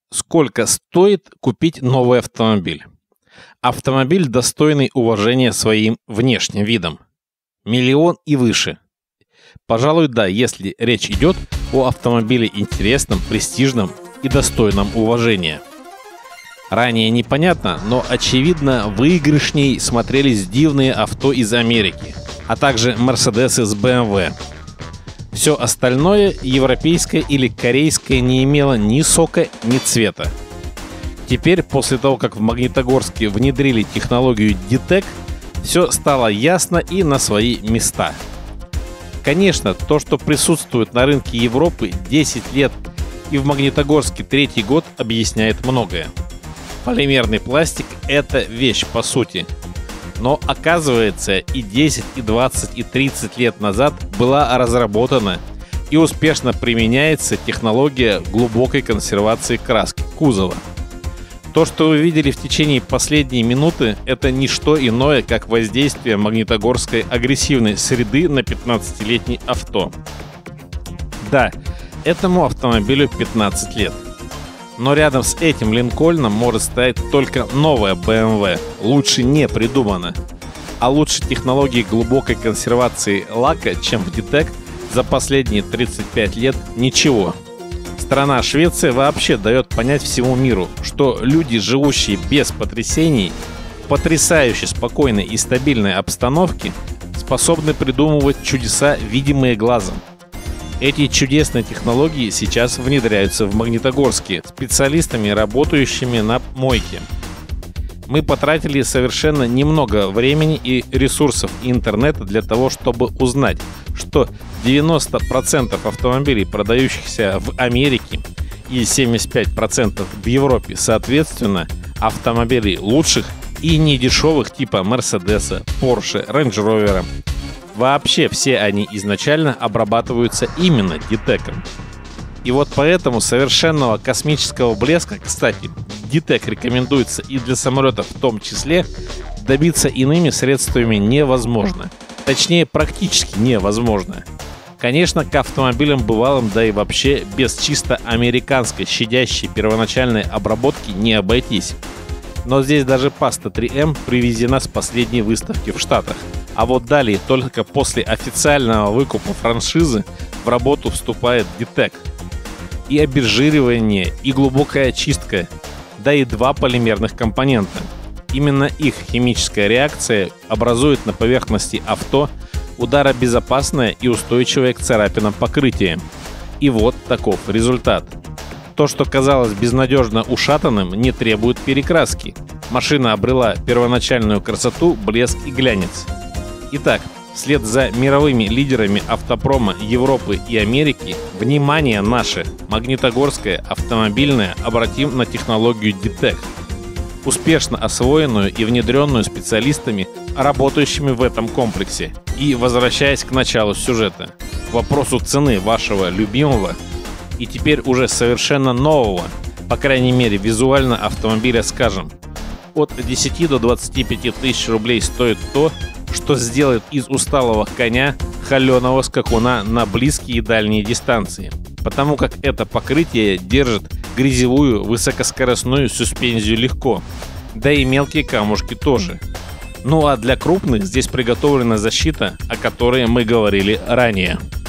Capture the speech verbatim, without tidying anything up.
Сколько стоит купить новый автомобиль? Автомобиль, достойный уважения своим внешним видом. Миллион и выше. Пожалуй, да, если речь идет о автомобиле интересном, престижном и достойном уважения. Ранее непонятно, но очевидно выигрышней смотрелись дивные авто из Америки, а также Мерседесы с бэ эм вэ. Все остальное, европейское или корейское, не имело ни сока, ни цвета. Теперь, после того, как в Магнитогорске внедрили технологию ди-тек, все стало ясно и на свои места. Конечно, то, что присутствует на рынке Европы десять лет и в Магнитогорске третий год, объясняет многое. Полимерный пластик – это вещь по сути. Но оказывается, и десять, и двадцать, и тридцать лет назад была разработана и успешно применяется технология глубокой консервации краски кузова. То, что вы видели в течение последней минуты, это не что иное, как воздействие магнитогорской агрессивной среды на пятнадцатилетний авто. Да, этому автомобилю пятнадцать лет. Но рядом с этим Линкольном может стоять только новая бэ эм вэ. Лучше не придумано. А лучше технологии глубокой консервации лака, чем в ди-тек, за последние тридцать пять лет ничего. Страна Швеция вообще дает понять всему миру, что люди, живущие без потрясений, в потрясающе спокойной и стабильной обстановке, способны придумывать чудеса, видимые глазом. Эти чудесные технологии сейчас внедряются в Магнитогорске специалистами, работающими на мойке. Мы потратили совершенно немного времени и ресурсов интернета для того, чтобы узнать, что девяносто процентов автомобилей, продающихся в Америке, и семьдесят пять процентов в Европе, соответственно, автомобилей лучших и недешевых типа Мерседеса, Порше, Рейндж Ровера. Вообще все они изначально обрабатываются именно ди-теком. И вот поэтому совершенного космического блеска, кстати, ди-тек рекомендуется и для самолетов в том числе, добиться иными средствами невозможно. Точнее, практически невозможно. Конечно, к автомобилям бывалым, да и вообще без чисто американской щадящей первоначальной обработки не обойтись. Но здесь даже паста три эм привезена с последней выставки в Штатах. А вот далее, только после официального выкупа франшизы, в работу вступает ди-тек. И обезжиривание, и глубокая очистка, да и два полимерных компонента. Именно их химическая реакция образует на поверхности авто ударобезопасное и устойчивое к царапинам покрытие. И вот таков результат. То, что казалось безнадежно ушатанным, не требует перекраски. Машина обрела первоначальную красоту, блеск и глянец. Итак, вслед за мировыми лидерами автопрома Европы и Америки, внимание наше, Магнитогорское автомобильное, обратим на технологию ди-тек, успешно освоенную и внедренную специалистами, работающими в этом комплексе. И возвращаясь к началу сюжета, к вопросу цены вашего любимого и теперь уже совершенно нового, по крайней мере визуально, автомобиля, скажем, от десяти до двадцати пяти тысяч рублей стоит то, что сделает из усталого коня холеного скакуна на близкие и дальние дистанции, потому как это покрытие держит грязевую высокоскоростную суспензию легко, да и мелкие камушки тоже. Ну а для крупных здесь приготовлена защита, о которой мы говорили ранее.